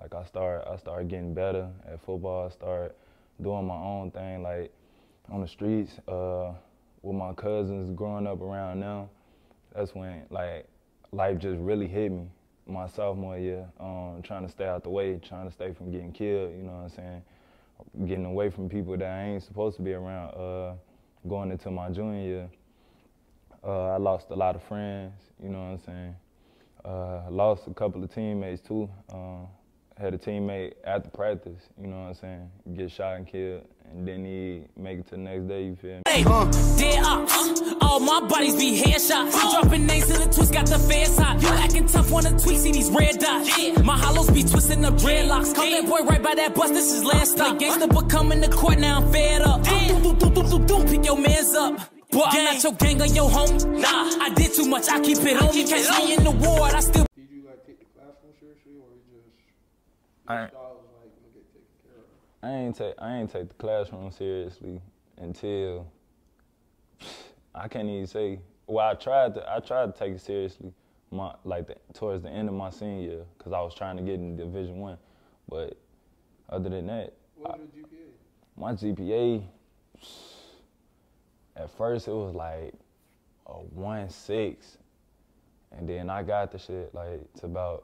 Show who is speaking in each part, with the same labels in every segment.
Speaker 1: Like I started getting better at football. I started doing my own thing, like on the streets with my cousins, growing up around them. That's when like life just really hit me. My sophomore year, trying to stay out the way, trying to stay from getting killed. You know what I'm saying? Getting away from people that I ain't supposed to be around. Going into my junior year, I lost a lot of friends. You know what I'm saying? Lost a couple of teammates too. Had a teammate after practice, you know what I'm saying, get shot and killed, and then he make it to the next day, you feel me?
Speaker 2: Hey, dead ops, all my bodies be headshots. Dropping names to the twist, got the feds hot. You acting tough, wanna tweak, see these red dots. Yeah. My hollows be twisting up dreadlocks. Call that boy right by that bus, this is last stop. Gangsta but coming to court, now I'm fed up. Pick your mans up. Boy, I'm not your gang or your homie. Nah, I did too much, I keep it on me. Catch me in the ward, I still.
Speaker 3: Did you like take the classroom seriously, or you just
Speaker 1: I ain't take the classroom seriously until I can't even say. Well, I tried to take it seriously, towards the end of my senior year, because I was trying to get in Division I. But other than that,
Speaker 3: what was your GPA?
Speaker 1: My GPA, at first it was like a 1.6, and then I got the shit like to about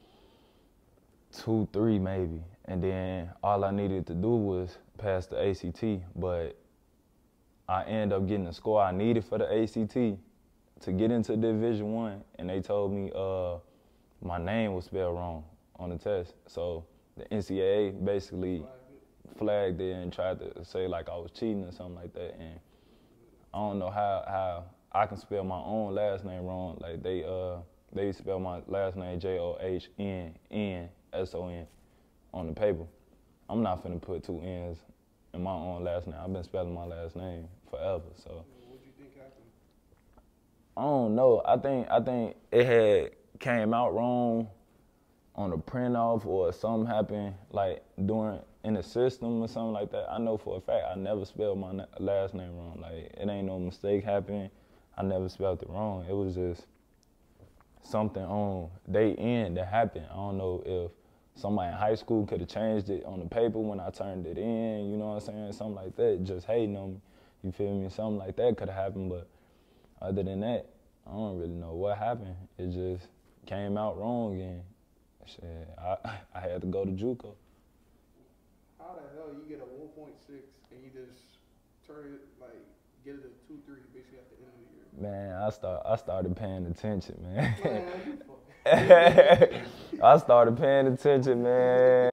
Speaker 1: 2.3 maybe, and then all I needed to do was pass the ACT, but I ended up getting the score I needed for the ACT to get into Division I, and they told me my name was spelled wrong on the test. So the NCAA basically flagged it and tried to say like I was cheating or something like that, and I don't know how I can spell my own last name wrong. Like they spell my last name Johnnson on the paper. I'm not finna put 2 N's in my own last name. I've been spelling my last name forever, so.
Speaker 3: What do you think happened?
Speaker 1: I don't know. I think it had came out wrong on the print off, or something happened like in the system or something like that. I know for a fact I never spelled my last name wrong. Like, it ain't no mistake happened. I never spelled it wrong. It was just something on their end that happened. I don't know if somebody in high school could have changed it on the paper when I turned it in, you know what I'm saying? Something like that, just hating on me, you feel me? Something like that could have happened, but other than that, I don't really know what happened. It just came out wrong, and shit, I had to go to JUCO.
Speaker 3: How the hell you get a 1.6 and you just turn it, like, get it a 2.3 basically at the end of the year?
Speaker 1: Man, I started paying attention, man.
Speaker 3: Man, you fucking.
Speaker 1: I started paying attention, man.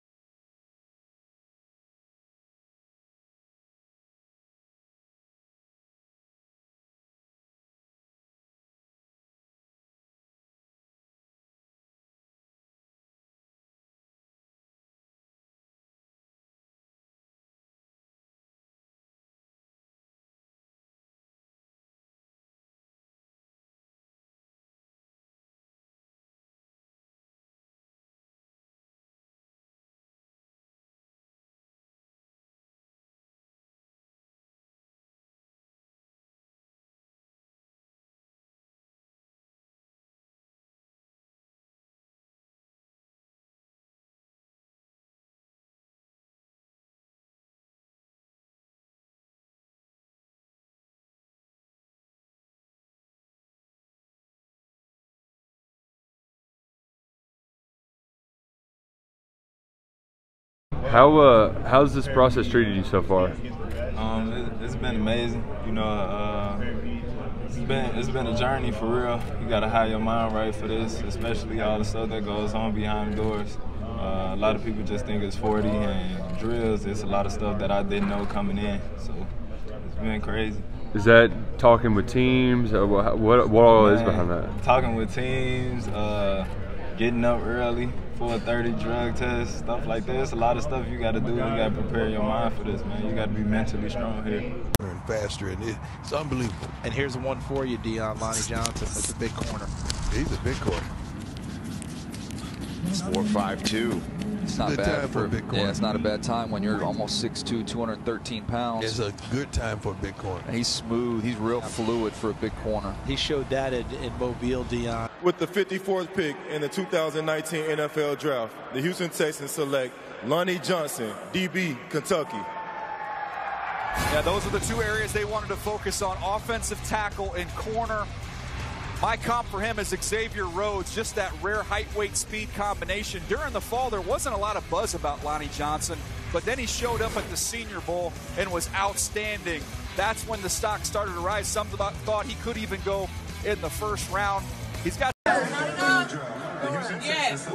Speaker 4: How's this process treated you so far?
Speaker 1: It's been amazing. You know, it's been a journey for real. You gotta have your mind right for this, especially all the stuff that goes on behind the doors. A lot of people just think it's 40 and drills. It's a lot of stuff that I didn't know coming in, so it's been crazy.
Speaker 4: Is that talking with teams? What all is behind that?
Speaker 1: Talking with teams, getting up early for a 30 drug test, stuff like that. It's a lot of stuff you got to do. You got to prepare your mind for this, man. You got to be mentally strong here.
Speaker 5: And faster, and it's unbelievable.
Speaker 6: And here's one for you, Dion. Lonnie Johnson with the big corner.
Speaker 5: He's a big corner.
Speaker 6: 4.52.
Speaker 7: It's not
Speaker 5: Good
Speaker 7: bad
Speaker 5: time for a big corner.
Speaker 7: Yeah, it's not a bad time when you're almost 6'2", 213 pounds.
Speaker 5: It's a good time for a big corner.
Speaker 7: And he's smooth. He's real fluid for a big corner.
Speaker 8: He showed that in Mobile, Dion.
Speaker 9: With the 54th pick in the 2019 NFL Draft, the Houston Texans select Lonnie Johnson, DB, Kentucky.
Speaker 10: Yeah, those are the two areas they wanted to focus on, offensive tackle and corner. My comp for him is Xavier Rhodes, just that rare height, weight, speed combination. During the fall, there wasn't a lot of buzz about Lonnie Johnson, but then he showed up at the Senior Bowl and was outstanding. That's when the stock started to rise. Some thought he could even go in the first round. He's got...
Speaker 2: Yes.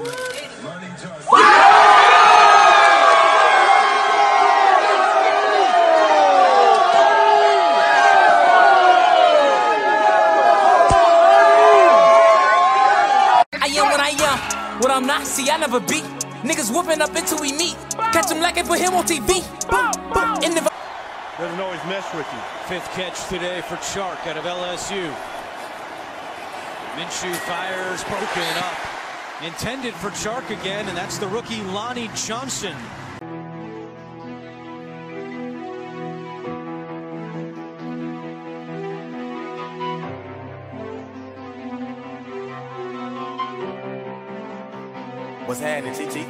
Speaker 2: What I'm not, see, I never beat. Niggas whooping up until we meet. Catch him like it, put him on TV. In the
Speaker 9: Doesn't always mesh with you.
Speaker 8: Fifth catch today for Chark out of LSU. Minshew fires, broken up. Intended for Chark again, and that's the rookie Lonnie Johnson.
Speaker 11: What's happening, TT?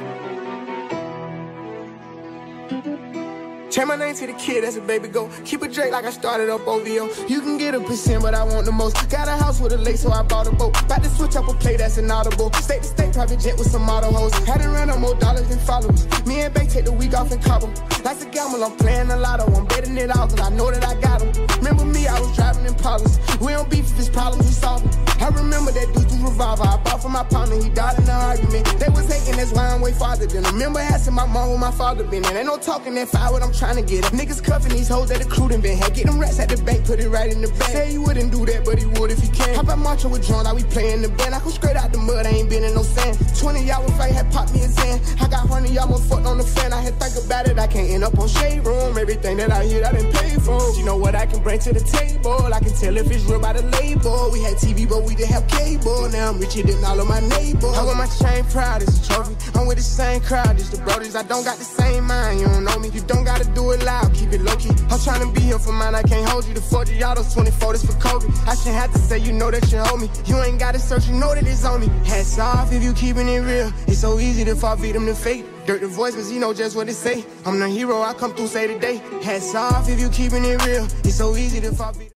Speaker 11: Change my name to the kid as a baby go. Keep it Drake like I started up OVO. You can get 1%, but I want the most. Got a house with a lake, so I bought a boat. About to switch up a play that's inaudible. State to state, private jet with some auto hoes. Hadn't run up more dollars than followers. Me and Bay take the week off in Cabo. Like a gamble, I'm playing a lotto. I'm betting it all, cause I know that I got them. Remember me, I was driving in Impalas. We don't beef if it's problems, we solve them. I remember that dude's revolver I bought from my partner, he died in the argument. They was hating, that's why I'm way farther than them. Remember asking my mom where my father been in. Ain't no talking that fire, what I'm trying to get at. Niggas cuffing these hoes that the crew done been had. Get them rats at the bank, put it right in the bag. Say he wouldn't do that, but he would if he can. How about marching with John, like we playing the band. I come straight out the mud, I ain't been in no sand. 20-hour fight had popped me a Zan. I got 100, y'all more fucked on the fan. I had think about it, I can't end up on shade room. Everything that I hear, I done paid for. You know what I can bring to the table. I can tell if it's real by the label. We had TV, but we didn't have cable. Now I'm richer than all of my neighbors. I wear my chain proud, it's a trophy. I'm with the same crowd, it's the brodies. I don't got the same mind, you don't know me. You don't gotta do it loud, keep it low-key. I'm trying to be here for mine, I can't hold you. The 40 autos, 24, this for Kobe. I shouldn't have to say, you know that you owe me. You ain't gotta search, you know that it's on me. Hats off if you keeping it real. It's so easy to fall victim to fate. Dirt the voice, cause he know just what it say. I'm the hero, I come through, say today. Hats off if you keeping it real. It's so easy to fall victim.